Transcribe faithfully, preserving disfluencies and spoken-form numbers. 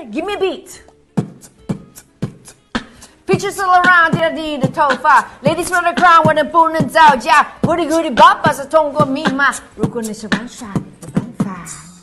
，Give me a beat。Pictures all around， 滴答滴的头发 ，Ladies from the crowd， 我能不能造假 ？Goodie Goodie Bubba 是通过密码，如果你是玩耍的办法。